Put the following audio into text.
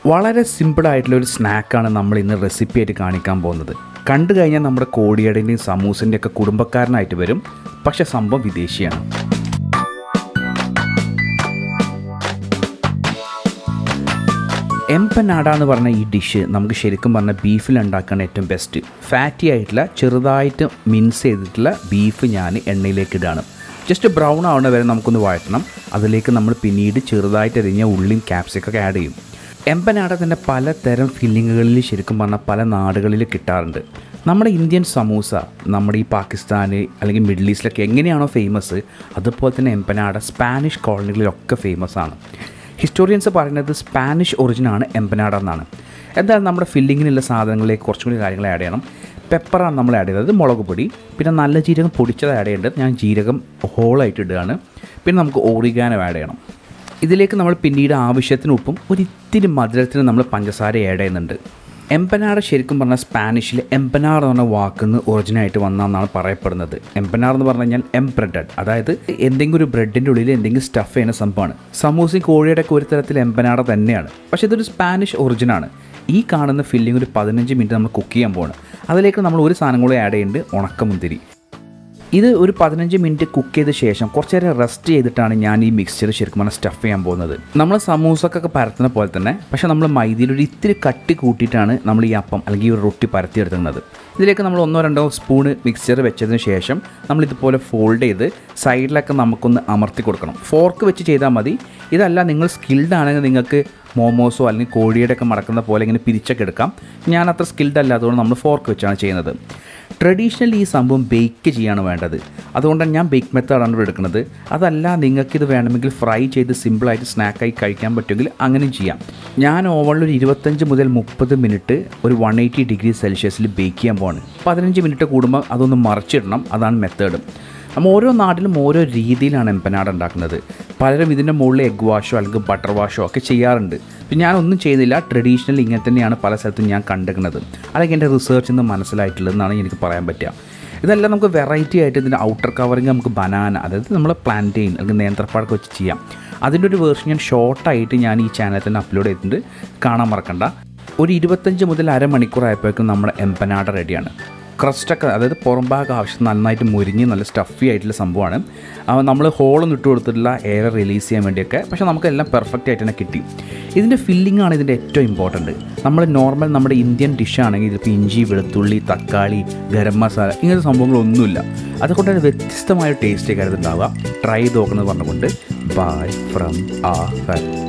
വളരെ സിമ്പിളായിട്ടുള്ളൊരു സ്നാക്കാണ് നമ്മൾ ഇന്ന് റെസിപ്പി ആയിട്ട് കാണിക്കാൻ പോകുന്നത്. കണ്ടു കഴിഞ്ഞാൽ നമ്മുടെ കോടിയുടെയും സമൂസിൻ്റെ ഒക്കെ കുടുംബക്കാരനായിട്ട് വരും, പക്ഷെ സംഭവം വിദേശിയാണ്. എംപനാഡ എന്ന് പറഞ്ഞ ഈ ഡിഷ് നമുക്ക് ശരിക്കും പറഞ്ഞാൽ ബീഫിൽ ഉണ്ടാക്കാൻ ഏറ്റവും ബെസ്റ്റ്. ഫാറ്റി ആയിട്ടുള്ള ചെറുതായിട്ട് മിൻസ് ചെയ്തിട്ടുള്ള ബീഫ് ഞാൻ എണ്ണയിലേക്ക് ഇടുകയാണ്. ജസ്റ്റ് ബ്രൗൺ ആവുന്ന വരെ നമുക്കൊന്ന് വഴറ്റണം. അതിലേക്ക് നമ്മൾ പിന്നീട് ചെറുതായിട്ട് അരിഞ്ഞ ഉള്ളിയും ക്യാപ്സിക്കൊക്കെ ആഡ് ചെയ്യും. എംപനാഡ തന്നെ പലതരം ഫില്ലിങ്ങുകളിൽ ശരിക്കും പറഞ്ഞാൽ പല നാടുകളിൽ കിട്ടാറുണ്ട്. നമ്മുടെ ഇന്ത്യൻ സമൂസ നമ്മുടെ ഈ പാകിസ്ഥാൻ അല്ലെങ്കിൽ മിഡിൽ ഈസ്റ്റിലൊക്കെ എങ്ങനെയാണോ ഫേമസ്, അതുപോലെ തന്നെ എംപനാഡ സ്പാനിഷ് കോളനികളിലൊക്കെ ഫേമസ് ആണ്. ഹിസ്റ്റോറിയൻസ് പറയുന്നത് സ്പാനിഷ് ഒറിജിനാണ് എംപനാഡ എന്നാണ്. എന്തായാലും നമ്മുടെ ഫില്ലിങ്ങിനുള്ള സാധനങ്ങളിലേക്ക് കുറച്ചും കൂടി കാര്യങ്ങൾ ആഡ് ചെയ്യണം. പെപ്പറാണ് നമ്മൾ ആഡ് ചെയ്തത്, മുളക് പൊടി, പിന്നെ നല്ല ജീരകം പൊടിച്ചത് ആഡ് ചെയ്യേണ്ടത്. ഞാൻ ജീരകം ഹോളായിട്ട് ഇടുകയാണ്. പിന്നെ നമുക്ക് ഓറിഗാനോ ആഡ് ചെയ്യണം. ഇതിലേക്ക് നമ്മൾ പിന്നീട് ആവശ്യത്തിന് ഉപ്പും ഒരിത്തിരി മധുരത്തിന് നമ്മൾ പഞ്ചസാര ആഡ് ചെയ്യുന്നുണ്ട്. എംപനാഡ ശരിക്കും പറഞ്ഞാൽ സ്പാനിഷിൽ എംപനാർ എന്ന് പറഞ്ഞ വാക്കിന്ന് ഒറിജിനായിട്ട് വന്നതെന്നാണ് പറയപ്പെടുന്നത്. എംപനാർ എന്ന് പറഞ്ഞു കഴിഞ്ഞാൽ എംബ്രെഡഡ്, അതായത് എന്തെങ്കിലും ഒരു ബ്രെഡിൻ്റെ ഉള്ളിൽ എന്തെങ്കിലും സ്റ്റഫ് ചെയ്യുന്ന സംഭവമാണ്. സമൂസയും കോഴിയുടെ ഒക്കെ ഒരു തരത്തിൽ എംപനാഡ തന്നെയാണ്, പക്ഷേ ഇതൊരു സ്പാനിഷ് ഒറിജിനാണ്. ഈ കാണുന്ന ഫില്ലിംഗ് ഒരു 15 മിനിറ്റ് നമ്മൾ കുക്ക് ചെയ്യാൻ പോകണം. അതിലേക്ക് നമ്മൾ ഒരു സാധനം കൂടി ആഡ് ചെയ്യുന്നുണ്ട്, ഉണക്കമുന്തിരി. ഇത് ഒരു 15 മിനിറ്റ് കുക്ക് ചെയ്ത ശേഷം കുറച്ച് നേരം റെസ്റ്റ് ചെയ്തിട്ടാണ് ഞാൻ ഈ മിക്സ്ചർ ശരിക്കും പറഞ്ഞാൽ സ്റ്റഫ് ചെയ്യാൻ പോകുന്നത്. നമ്മൾ സമൂസക്കൊക്കെ പരത്തുന്ന പോലെ തന്നെ, പക്ഷേ നമ്മൾ മൈദയിൽ ഒരു ഇത്തിരി കട്ടി കൂട്ടിയിട്ടാണ് നമ്മൾ ഈ അപ്പം അല്ലെങ്കിൽ ഈ ഒരു റൊട്ടി പരത്തിയെടുക്കുന്നത്. ഇതിലേക്ക് നമ്മൾ 1-2 സ്പൂണ് മിക്സ്ചർ വെച്ചതിന് ശേഷം നമ്മളിതുപോലെ ഫോൾഡ് ചെയ്ത് സൈഡിലൊക്കെ നമുക്കൊന്ന് അമർത്തി കൊടുക്കണം. ഫോർക്ക് വെച്ച് ചെയ്താൽ മതി. ഇതല്ല നിങ്ങൾ സ്കിൽഡ് ആണെങ്കിൽ നിങ്ങൾക്ക് മോമോസോ അല്ലെങ്കിൽ കോഴിയുടെ ഒക്കെ മടക്കുന്ന പോലെ ഇങ്ങനെ പിരിച്ചൊക്കെ എടുക്കാം. ഞാൻ അത്ര സ്കിൽഡ് അല്ല, അതുകൊണ്ട് നമ്മൾ ഫോർക്ക് വെച്ചാണ് ചെയ്യുന്നത്. ട്രഡീഷണലി ഈ സംഭവം ബേക്ക് ചെയ്യാണ് വേണ്ടത്, അതുകൊണ്ടാണ് ഞാൻ ബേക്ക് മെത്തേഡാണ് ഇവിടെ എടുക്കുന്നത്. അതല്ല നിങ്ങൾക്കിത് വേണമെങ്കിൽ ഫ്രൈ ചെയ്ത് സിമ്പിളായിട്ട് സ്നാക്കായി കഴിക്കാൻ പറ്റുമെങ്കിൽ അങ്ങനെയും ചെയ്യാം. ഞാൻ ഓവനിൽ ഒരു 25 മുതൽ 30 മിനിറ്റ് ഒരു 180 ഡിഗ്രി സെൽഷ്യസിൽ ബേക്ക് ചെയ്യാൻ പോവാണ്. 15 മിനിറ്റ് കൂടുമ്പോൾ അതൊന്ന് മറിച്ചിടണം, അതാണ് മെത്തേഡ്. നമ്മൾ ഓരോ നാട്ടിലും ഓരോ രീതിയിലാണ് എംപനാഡ ഉണ്ടാക്കുന്നത്. പലരും ഇതിൻ്റെ മുകളിൽ എഗ് വാഷോ അല്ലെങ്കിൽ ബട്ടർ വാഷോ ഒക്കെ ചെയ്യാറുണ്ട്. പിന്നെ ഞാനൊന്നും ചെയ്യുന്നില്ല, ട്രഡീഷണൽ ഇങ്ങനെ തന്നെയാണ് പല സ്ഥലത്തും ഞാൻ കണ്ടെക്കുന്നത്, അല്ലെങ്കിൽ എൻ്റെ റിസർച്ചിൽ നിന്ന് മനസ്സിലായിട്ടുള്ളതെന്നാണ് എനിക്ക് പറയാൻ പറ്റുക. ഇതെല്ലാം നമുക്ക് വെറൈറ്റി ആയിട്ട് ഇതിൻ്റെ ഔട്ടർ കവറിങ് നമുക്ക് ബനാന, അതായത് നമ്മൾ പ്ലാന്റെയിൻ അല്ലെങ്കിൽ നേന്ത്രപ്പഴമൊക്കെ വെച്ച് ചെയ്യാം. അതിൻ്റെ ഒരു വേർഷൻ ഞാൻ ഷോർട്ടായിട്ട് ഞാൻ ഈ ചാനലിൽ തന്നെ അപ്ലോഡ് ചെയ്തിട്ടുണ്ട്, കാണാൻ മറക്കണ്ട. ഒരു 25 മുതൽ അരമണിക്കൂർ ആയപ്പോഴേക്കും നമ്മുടെ എംപനാഡ റെഡിയാണ്. ക്രസ്റ്റൊക്കെ, അതായത് പുറംഭാഗം ആവശ്യം നന്നായിട്ട് മുരിഞ്ഞ് നല്ല സ്റ്റഫി ആയിട്ടുള്ള സംഭവമാണ്. നമ്മൾ ഹോളൊന്നും ഇട്ട് കൊടുത്തിട്ടുള്ള എയർ റിലീസ് ചെയ്യാൻ വേണ്ടിയൊക്കെ, പക്ഷേ നമുക്കെല്ലാം പെർഫെക്റ്റ് ആയിട്ട് തന്നെ കിട്ടി. ഇതിൻ്റെ ഫില്ലിംഗ് ആണ് ഇതിൻ്റെ ഏറ്റവും ഇമ്പോർട്ടൻറ്റ്. നമ്മൾ നോർമൽ നമ്മുടെ ഇന്ത്യൻ ഡിഷാണെങ്കിൽ ഇതിപ്പോൾ ഇഞ്ചി, വെളുത്തുള്ളി, തക്കാളി, ഗരം മസാല ഇങ്ങനത്തെ സംഭവങ്ങളൊന്നുമില്ല. അതുകൊണ്ട് തന്നെ വ്യത്യസ്തമായ ടേസ്റ്റ് കാര്യത്തിൽ ഉണ്ടാവുക. ട്രൈ ചെയ്ത് നോക്കുന്നത് പറഞ്ഞുകൊണ്ട് ബൈ ഫ്രം ആ ഫാൻ.